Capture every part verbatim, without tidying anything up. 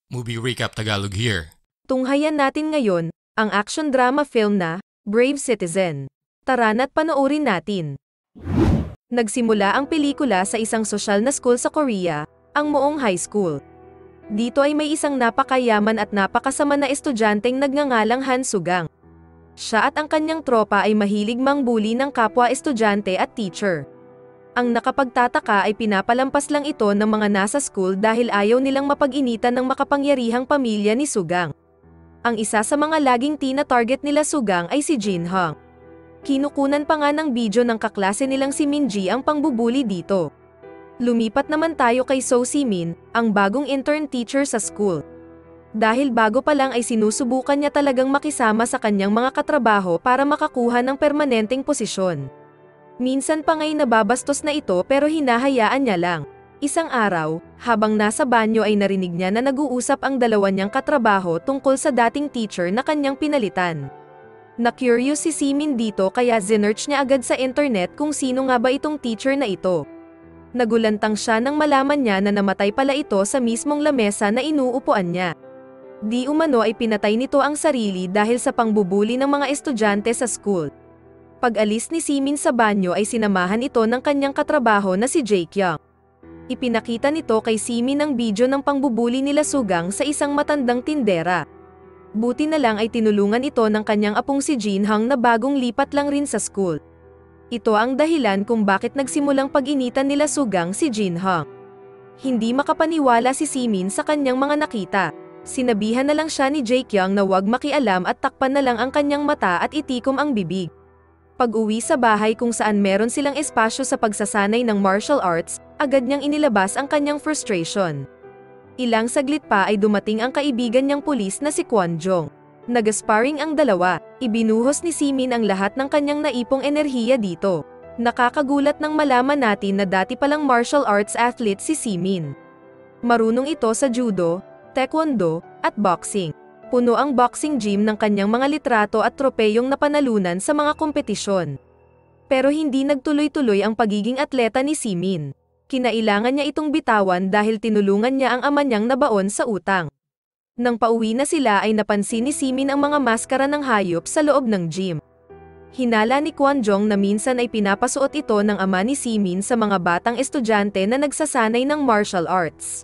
Movie Recap Tagalog here. Tunghayan natin ngayon, ang action drama film na, Brave Citizen. Tara na't panoorin natin. Nagsimula ang pelikula sa isang sosyal na school sa Korea, ang Moong High School. Dito ay may isang napakayaman at napakasama na estudyanteng nagngangalang Han Sugang. Siya at ang kanyang tropa ay mahilig mangbuli ng kapwa estudyante at teacher. Ang nakapagtataka ay pinapalampas lang ito ng mga nasa school dahil ayaw nilang mapag-initan ng makapangyarihang pamilya ni Sugang. Ang isa sa mga laging tina-target nila Sugang ay si Jin Hong. Kinukunan pa nga ng video ng kaklase nilang si Minji ang pangbubuli dito. Lumipat naman tayo kay So Si-min, ang bagong intern teacher sa school. Dahil bago pa lang ay sinusubukan niya talagang makisama sa kanyang mga katrabaho para makakuha ng permanenteng posisyon. Minsan pa nga'y nababastos na ito pero hinahayaan niya lang. Isang araw, habang nasa banyo ay narinig niya na nag-uusap ang dalawa niyang katrabaho tungkol sa dating teacher na kanyang pinalitan. Na-curious si Si-min dito kaya zinearch niya agad sa internet kung sino nga ba itong teacher na ito. Nagulantang siya nang malaman niya na namatay pala ito sa mismong lamesa na inuupuan niya. Di umano ay pinatay nito ang sarili dahil sa pangbubuli ng mga estudyante sa school. Pag-alis ni Si-min sa banyo ay sinamahan ito ng kanyang katrabaho na si Jae-kyung. Ipinakita nito kay Si-min ang video ng pangbubuli nila Sugang sa isang matandang tindera. Buti na lang ay tinulungan ito ng kanyang apong si Jin Hong na bagong lipat lang rin sa school. Ito ang dahilan kung bakit nagsimulang pag-initan nila Sugang si Jin Hong. Hindi makapaniwala si Si-min sa kanyang mga nakita. Sinabihan na lang siya ni Jae-kyung na huwag makialam at takpan na lang ang kanyang mata at itikom ang bibig. Pag-uwi sa bahay kung saan meron silang espasyo sa pagsasanay ng martial arts, agad niyang inilabas ang kanyang frustration. Ilang saglit pa ay dumating ang kaibigan niyang pulis na si Kwon Jong. Nag-sparring ang dalawa, ibinuhos ni Si-min ang lahat ng kanyang naipong enerhiya dito. Nakakagulat nang malaman natin na dati palang martial arts athlete si Si-min. Marunong ito sa judo, taekwondo, at boxing. Puno ang boxing gym ng kanyang mga litrato at tropeyong napanalunan sa mga kompetisyon. Pero hindi nagtuloy-tuloy ang pagiging atleta ni Si-min. Kinailangan niya itong bitawan dahil tinulungan niya ang ama niyang nabaon sa utang. Nang pauwi na sila ay napansin ni Si-min ang mga maskara ng hayop sa loob ng gym. Hinala ni Kwon Jong na minsan ay pinapasuot ito ng ama ni Si-min sa mga batang estudyante na nagsasanay ng martial arts.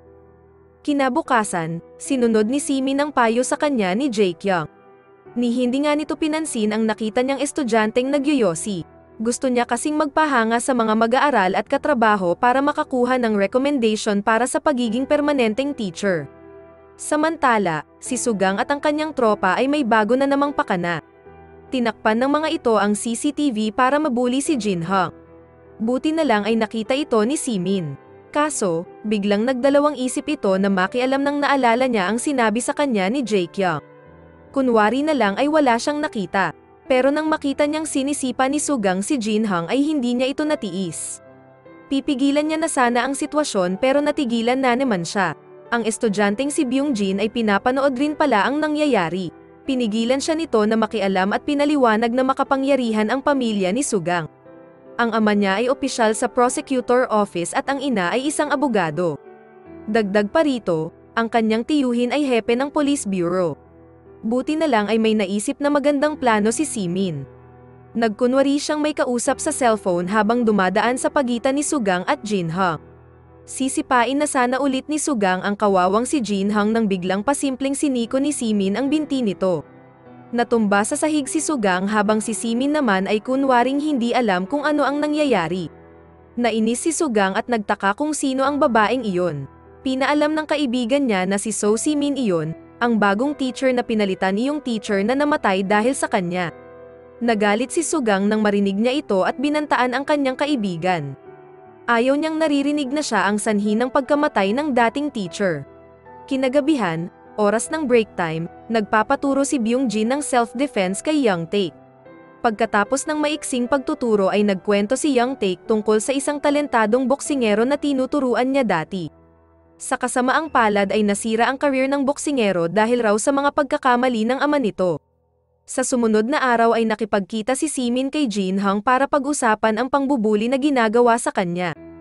Kinabukasan, sinunod ni Si-min ang payo sa kanya ni Jae-kyung. Ni hindi nga nito pinansin ang nakita niyang estudyanteng nagyoyosi. Gusto niya kasing magpahanga sa mga mag-aaral at katrabaho para makakuha ng recommendation para sa pagiging permanenteng teacher. Samantala, si Sugang at ang kanyang tropa ay may bago na namang pakana. Tinakpan ng mga ito ang C C T V para mabuli si Jin Hong. Buti na lang ay nakita ito ni Si-min. Kaso, biglang nagdalawang isip ito na makialam nang naalala niya ang sinabi sa kanya ni Jae-kyung. Kunwari na lang ay wala siyang nakita. Pero nang makita niyang sinisipa ni Sugang si Jin Hong ay hindi niya ito natiis. Pipigilan niya na sana ang sitwasyon pero natigilan na naman siya. Ang estudyanteng si Byung-jin ay pinapanood rin pala ang nangyayari. Pinigilan siya nito na makialam at pinaliwanag na makapangyarihan ang pamilya ni Sugang. Ang ama niya ay opisyal sa prosecutor office at ang ina ay isang abogado. Dagdag pa rito, ang kanyang tiyuhin ay hepe ng police bureau. Buti na lang ay may naisip na magandang plano si Si-min. Nagkunwari siyang may kausap sa cellphone habang dumadaan sa pagitan ni Sugang at Jin Hong. Sisipain na sana ulit ni Sugang ang kawawang si Jin Hong nang biglang pasimpleng siniko ni Si-min ang binti nito. Natumba sa sahig si Sugang habang si Si-min naman ay kunwaring hindi alam kung ano ang nangyayari. Nainis si Sugang at nagtaka kung sino ang babaeng iyon. Pinaalam ng kaibigan niya na si So Si-min iyon, ang bagong teacher na pinalitan niyong teacher na namatay dahil sa kanya. Nagalit si Sugang nang marinig niya ito at binantaan ang kanyang kaibigan. Ayaw niyang naririnig na siya ang sanhi ng pagkamatay ng dating teacher. Kinagabihan, oras ng break time, nagpapaturo si Byung-jin ng self-defense kay Young Taek. Pagkatapos ng maiksing pagtuturo ay nagkwento si Young Taek tungkol sa isang talentadong boksingero na tinuturuan niya dati. Sa kasamaang palad ay nasira ang career ng boksingero dahil raw sa mga pagkakamali ng ama nito. Sa sumunod na araw ay nakipagkita si Si-min kay Jin Hong para pag-usapan ang pangbubuli na ginagawa sa kanya.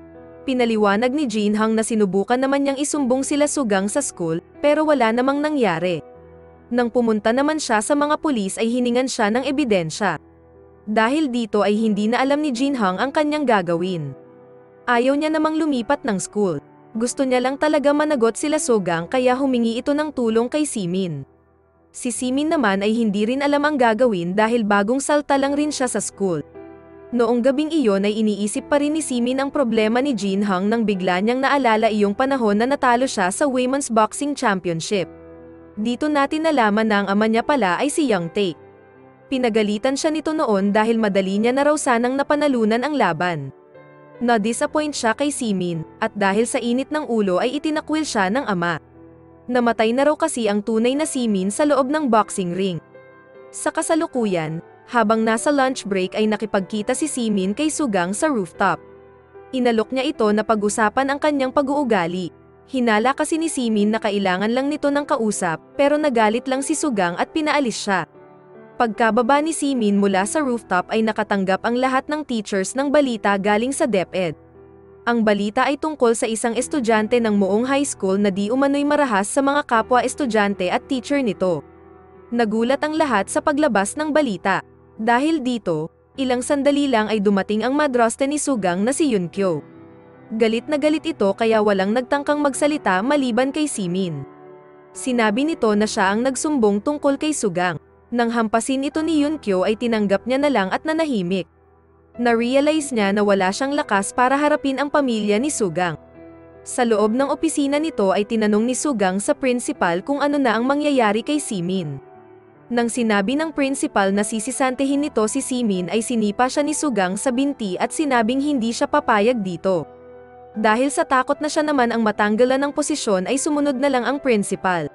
Pinaliwanag ni Jin Hang na sinubukan naman niyang isumbong sila Sugang sa school, pero wala namang nangyari. Nang pumunta naman siya sa mga pulis ay hiningan siya ng ebidensya. Dahil dito ay hindi na alam ni Jin Hang ang kanyang gagawin. Ayaw niya namang lumipat ng school. Gusto niya lang talaga managot sila Sugang kaya humingi ito ng tulong kay Simin. Si Simin naman ay hindi rin alam ang gagawin dahil bagong salta lang rin siya sa school. Noong gabing iyon ay iniisip pa rin ni Simin ang problema ni Jin Hang nang bigla niyang naalala iyong panahon na natalo siya sa Women's Boxing Championship. Dito natin nalaman na ang ama niya pala ay si Young Tae. Pinagalitan siya nito noon dahil madali niya na raw sanang napanalunan ang laban. Na-disappoint siya kay Simin, at dahil sa init ng ulo ay itinakwil siya ng ama. Namatay na raw kasi ang tunay na Simin sa loob ng boxing ring. Sa kasalukuyan, habang nasa lunch break ay nakipagkita si Simin kay Sugang sa rooftop. Inalok niya ito na pag-usapan ang kanyang pag-uugali. Hinala kasi ni Simin na kailangan lang nito ng kausap, pero nagalit lang si Sugang at pinaalis siya. Pagkababa ni Simin mula sa rooftop ay nakatanggap ang lahat ng teachers ng balita galing sa DepEd. Ang balita ay tungkol sa isang estudyante ng Moong High School na di umano'y marahas sa mga kapwa estudyante at teacher nito. Nagulat ang lahat sa paglabas ng balita. Dahil dito, ilang sandali lang ay dumating ang madraste ni Sugang na si Yunkyo. Galit na galit ito kaya walang nagtangkang magsalita maliban kay Simin. Sinabi nito na siya ang nagsumbong tungkol kay Sugang. Nang hampasin ito ni Yunkyo ay tinanggap niya na lang at nanahimik. Na-realize niya na wala siyang lakas para harapin ang pamilya ni Sugang. Sa loob ng opisina nito ay tinanong ni Sugang sa principal kung ano na ang mangyayari kay Simin. Nang sinabi ng principal na sisisantehin nito si Simin ay sinipa siya ni Sugang sa binti at sinabing hindi siya papayag dito. Dahil sa takot na siya naman ang matanggalan ng posisyon ay sumunod na lang ang principal.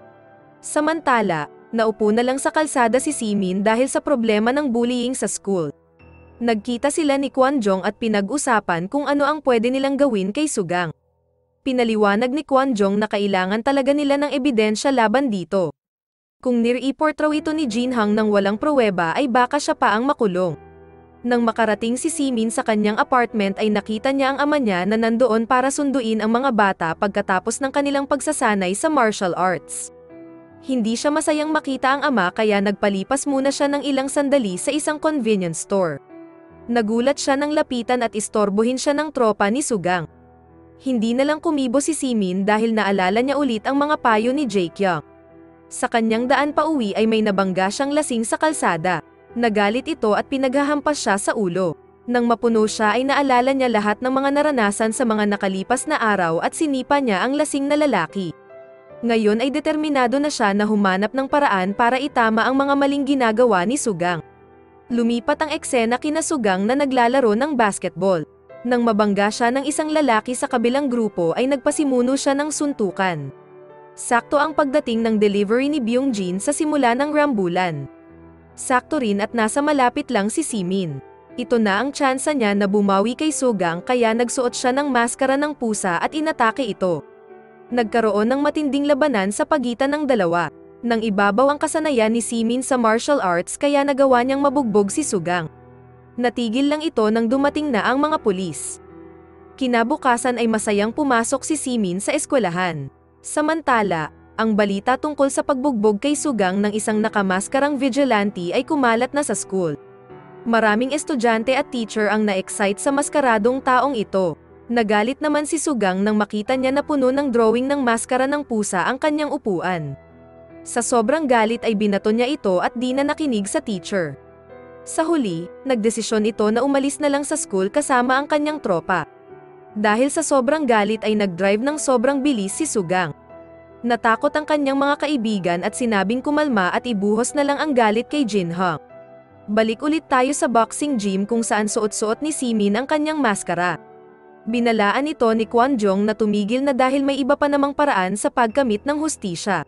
Samantala, naupo na lang sa kalsada si Simin dahil sa problema ng bullying sa school. Nagkita sila ni Kwon Jong at pinag-usapan kung ano ang pwede nilang gawin kay Sugang. Pinaliwanag ni Kwon Jong na kailangan talaga nila ng ebidensya laban dito. Kung nire-report raw ito ni Jin Hang nang walang pruweba ay baka siya pa ang makulong. Nang makarating si Simin sa kanyang apartment ay nakita niya ang ama niya na nandoon para sunduin ang mga bata pagkatapos ng kanilang pagsasanay sa martial arts. Hindi siya masayang makita ang ama kaya nagpalipas muna siya ng ilang sandali sa isang convenience store. Nagulat siya nang lapitan at istorbohin siya ng tropa ni Sugang. Hindi na lang kumibo si Simin dahil naalala niya ulit ang mga payo ni Jaekyung. Sa kanyang daan pa uwi ay may nabangga siyang lasing sa kalsada. Nagalit ito at pinaghahampas siya sa ulo. Nang mapuno siya ay naalala niya lahat ng mga naranasan sa mga nakalipas na araw at sinipa niya ang lasing na lalaki. Ngayon ay determinado na siya na humanap ng paraan para itama ang mga maling ginagawa ni Sugang. Lumipat ang eksena kina Sugang na naglalaro ng basketball. Nang mabangga siya ng isang lalaki sa kabilang grupo ay nagpasimuno siya ng suntukan. Sakto ang pagdating ng delivery ni Byung-jin sa simula ng rambulan. Sakto rin at nasa malapit lang si Simin. Ito na ang tsansa niya na bumawi kay Sugang kaya nagsuot siya ng maskara ng pusa at inatake ito. Nagkaroon ng matinding labanan sa pagitan ng dalawa. Nang ibabaw ang kasanayan ni Simin sa martial arts kaya nagawa niyang mabugbog si Sugang. Natigil lang ito nang dumating na ang mga pulis. Kinabukasan ay masayang pumasok si Simin sa eskwelahan. Samantala, ang balita tungkol sa pagbugbog kay Sugang ng isang nakamaskarang vigilante ay kumalat na sa school. Maraming estudyante at teacher ang na-excite sa maskaradong taong ito. Nagalit naman si Sugang nang makita niya na puno ng drawing ng maskara ng pusa ang kanyang upuan. Sa sobrang galit ay binato niya ito at di na nakinig sa teacher. Sa huli, nagdesisyon ito na umalis na lang sa school kasama ang kanyang tropa. Dahil sa sobrang galit ay nag-drive ng sobrang bilis si Sugang. Natakot ang kanyang mga kaibigan at sinabing kumalma at ibuhos na lang ang galit kay Jin Hang. Balik ulit tayo sa boxing gym kung saan suot-suot ni Simin ang kanyang maskara. Binalaan ito ni Kwon Jong na tumigil na dahil may iba pa namang paraan sa pagkamit ng hustisya.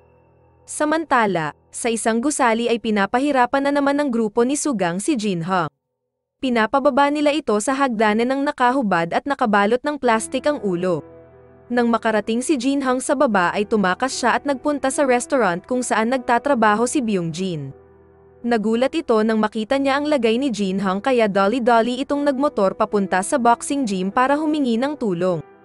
Samantala, sa isang gusali ay pinapahirapan na naman ng grupo ni Sugang si Jin Hang. Pinapababa nila ito sa hagdanan ng nakahubad at nakabalot ng plastik ang ulo. Nang makarating si Jin Hang sa baba ay tumakas siya at nagpunta sa restaurant kung saan nagtatrabaho si Byung-jin. Nagulat ito nang makita niya ang lagay ni Jin Hang kaya dolly-dolly itong nagmotor papunta sa boxing gym para humingi ng tulong.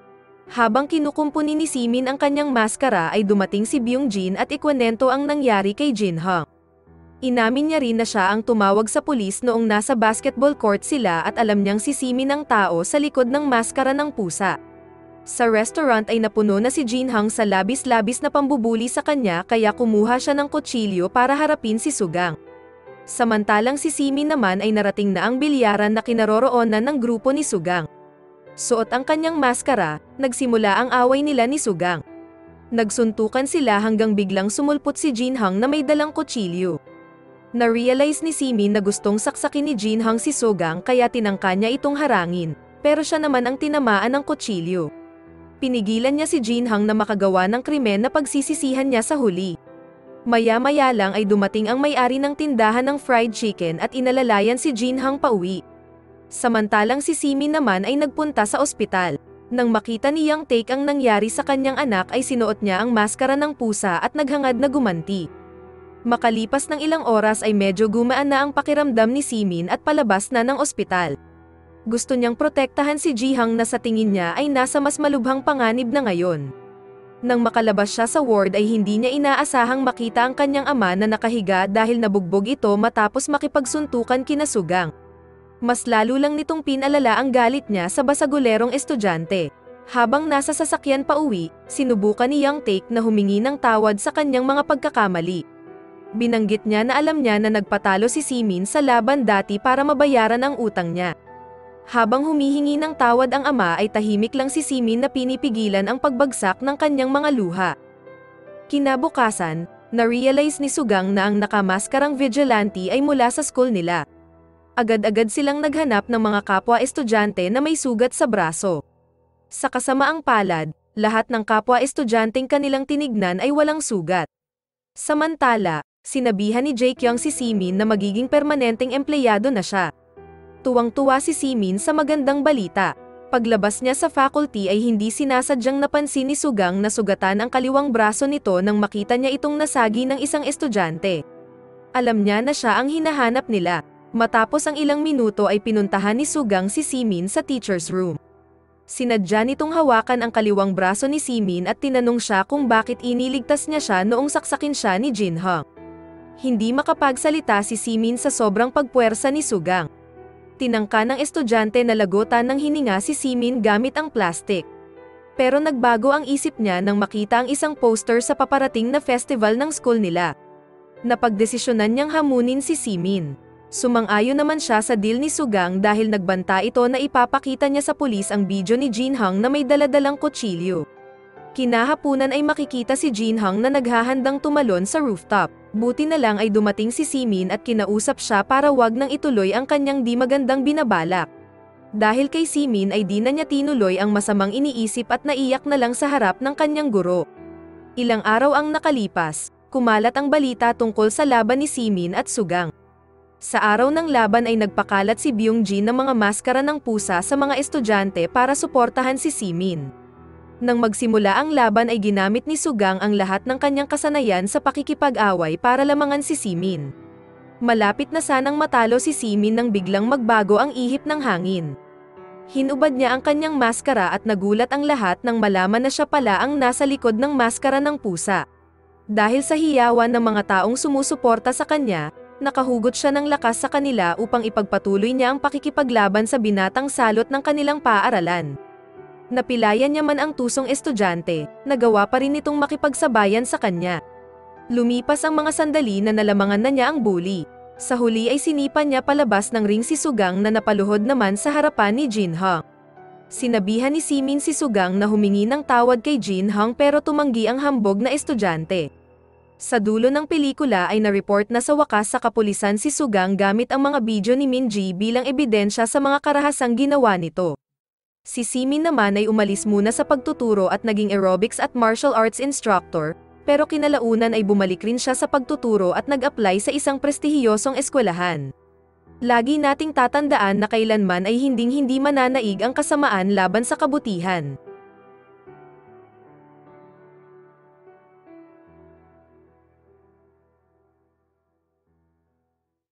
Habang kinukumpuni ni Simin ang kanyang maskara ay dumating si Byung-jin at ikwento ang nangyari kay Jin-hong. Inamin niya rin na siya ang tumawag sa pulis noong nasa basketball court sila at alam niyang si Simin ang tao sa likod ng maskara ng pusa. Sa restaurant ay napuno na si Jin-hong sa labis-labis na pambubuli sa kanya kaya kumuha siya ng kutsilyo para harapin si Sugang. Samantalang si Simin naman ay narating na ang bilyaran na kinaroroonan ng grupo ni Sugang. Suot ang kanyang maskara, nagsimula ang away nila ni Sugang. Nagsuntukan sila hanggang biglang sumulpot si Jin-hong na may dalang kutsilyo. Na-realize ni Simin na gustong saksakin ni Jin-hong si Sugang kaya tinangka niya itong harangin, pero siya naman ang tinamaan ng kutsilyo. Pinigilan niya si Jin-hong na makagawa ng krimen na pagsisisihan niya sa huli. Maya-maya lang ay dumating ang may-ari ng tindahan ng fried chicken at inalalayan si Jin-hong pauwi. Samantalang si Simin naman ay nagpunta sa ospital. Nang makita ni Young Taek ang nangyari sa kanyang anak ay sinuot niya ang maskara ng pusa at naghangad na gumanti. Makalipas ng ilang oras ay medyo gumaan na ang pakiramdam ni Simin at palabas na ng ospital. Gusto niyang protektahan si Ji-hong na sa tingin niya ay nasa mas malubhang panganib na ngayon. Nang makalabas siya sa ward ay hindi niya inaasahang makita ang kanyang ama na nakahiga dahil nabugbog ito matapos makipagsuntukan kina Sugang. Mas lalo lang nitong pinalala ang galit niya sa basagulerong estudyante. Habang nasa sasakyan pa uwi, sinubukan ni Young Taek na humingi ng tawad sa kanyang mga pagkakamali. Binanggit niya na alam niya na nagpatalo si Simin sa laban dati para mabayaran ang utang niya. Habang humihingi ng tawad ang ama ay tahimik lang si Simin na pinipigilan ang pagbagsak ng kanyang mga luha. Kinabukasan, na-realize ni Sugang na ang nakamaskarang vigilante ay mula sa school nila. Agad-agad silang naghanap ng mga kapwa estudyante na may sugat sa braso. Sa kasamaang palad, lahat ng kapwa estudyanteng kanilang tinignan ay walang sugat. Samantala, sinabihan ni Jae-kyung si Simin na magiging permanenteng empleyado na siya. Tuwang-tuwa si Simin sa magandang balita. Paglabas niya sa faculty ay hindi sinasadyang napansin ni Sugang na sugatan ang kaliwang braso nito nang makita niya itong nasagi ng isang estudyante. Alam niya na siya ang hinahanap nila. Matapos ang ilang minuto ay pinuntahan ni Sugang si Simin sa teacher's room. Sinadya nitong hawakan ang kaliwang braso ni Simin at tinanong siya kung bakit iniligtas niya siya noong saksakin siya ni Jin-hong. Hindi makapagsalita si Simin sa sobrang pagpuwersa ni Sugang. Tinangka ng estudyante na lagutan ng hininga si Simin gamit ang plastic. Pero nagbago ang isip niya nang makita ang isang poster sa paparating na festival ng school nila. Napagdesisyonan niyang hamunin si Simin. Sumang-ayon naman siya sa deal ni Sugang dahil nagbanta ito na ipapakita niya sa pulis ang video ni Jin-hong na may daladalang kutsilyo. Kinahapunan ay makikita si Jin-hong na naghahandang tumalon sa rooftop. Buti na lang ay dumating si Simin at kinausap siya para wag nang ituloy ang kanyang di magandang binabalak. Dahil kay Simin ay di na niya tinuloy ang masamang iniisip at naiyak na lang sa harap ng kanyang guro. Ilang araw ang nakalipas, kumalat ang balita tungkol sa laban ni Simin at Sugang. Sa araw ng laban ay nagpakalat si Byung-jin ng mga maskara ng pusa sa mga estudyante para suportahan si Simin. Nang magsimula ang laban ay ginamit ni Sugang ang lahat ng kanyang kasanayan sa pakikipag-away para lamangan si Simin. Malapit na sanang matalo si Simin nang biglang magbago ang ihip ng hangin. Hinubad niya ang kanyang maskara at nagulat ang lahat nang malaman na siya pala ang nasa likod ng maskara ng pusa. Dahil sa hiyawan ng mga taong sumusuporta sa kanya, nakahugot siya ng lakas sa kanila upang ipagpatuloy niya ang pakikipaglaban sa binatang salot ng kanilang paaralan. Napilayan niya man ang tusong estudyante, nagawa pa rin nitong makipagsabayan sa kanya. Lumipas ang mga sandali na nalamangan na niya ang bully. Sa huli ay sinipan niya palabas ng ring si Sugang na napaluhod naman sa harapan ni Jin-hong. Sinabihan ni Simin si Sugang na humingi ng tawad kay Jin-hong pero tumanggi ang hambog na estudyante. Sa dulo ng pelikula ay na-report na sa wakas sa kapulisan si Sugang gamit ang mga video ni Min-ji bilang ebidensya sa mga karahasang ginawa nito. Si Simin naman ay umalis muna sa pagtuturo at naging aerobics at martial arts instructor, pero kinalaunan ay bumalik rin siya sa pagtuturo at nag-apply sa isang prestihiyosong eskwelahan. Lagi nating tatandaan na kailanman ay hinding-hindi mananaig ang kasamaan laban sa kabutihan.